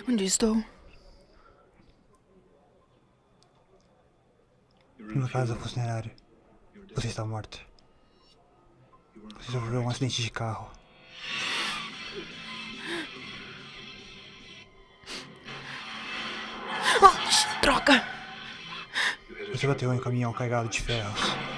Onde estou? Numa casa funerária. Você está morta. Você sofreu um acidente de carro. Oh, droga! Você bateu em um caminhão carregado de ferros.